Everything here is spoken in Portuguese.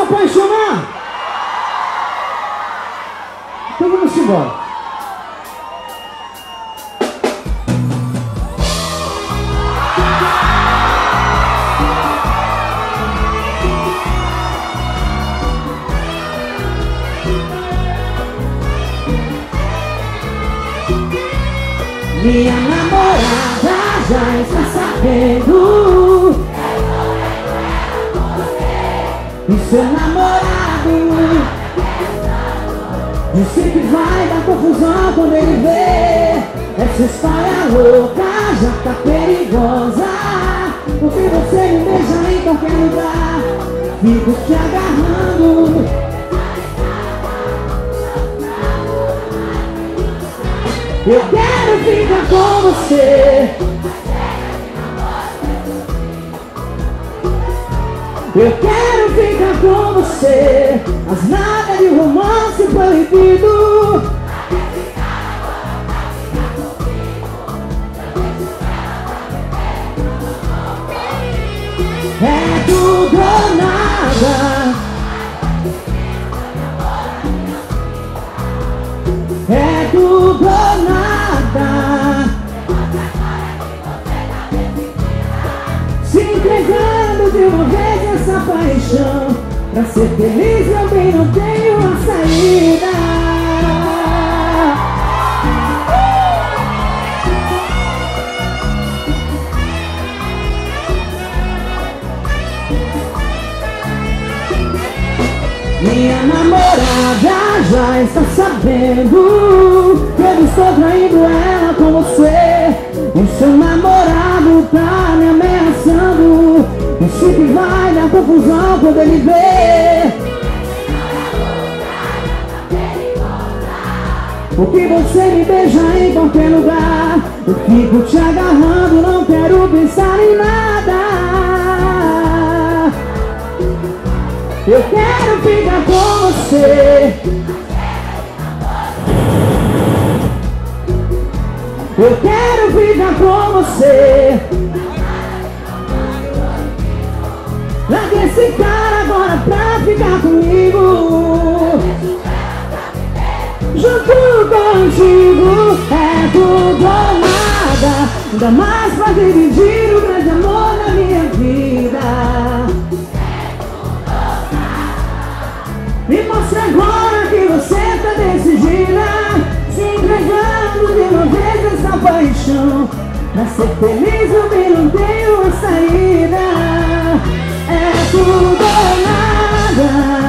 apaixonar? Então vamos embora. Minha namorada já está sabendo. E seu namorado disse que vai dar confusão quando ele vê. Essa história louca já tá perigosa, porque você me beija em qualquer lugar. Fico te agarrando. Eu quero ficar com você. Eu quero ficar com você. Mas nada de romance proibido. É tudo ou nada. É tudo ou nada. Se entregando de uma vez essa paixão. Pra ser feliz eu bem não tenho uma saída. Minha namorada já está sabendo que eu estou traindo ela com você. O seu namorado tá me ameaçando. Disse que vai dar confusão quando ele vê. Porque você me beija em qualquer lugar. Eu fico te agarrando, não quero pensar em nada. Eu quero ficar com você. Eu quero ficar com você. Larga esse cara agora pra ficar comigo. Junto contigo é tudo ou nada. Ainda mais pra dividir o grande amor da minha vida. Me mostra agora que você tá decidida. Se entregando de uma vez essa paixão. Pra ser feliz eu bem não tenho uma saída. É tudo ou nada.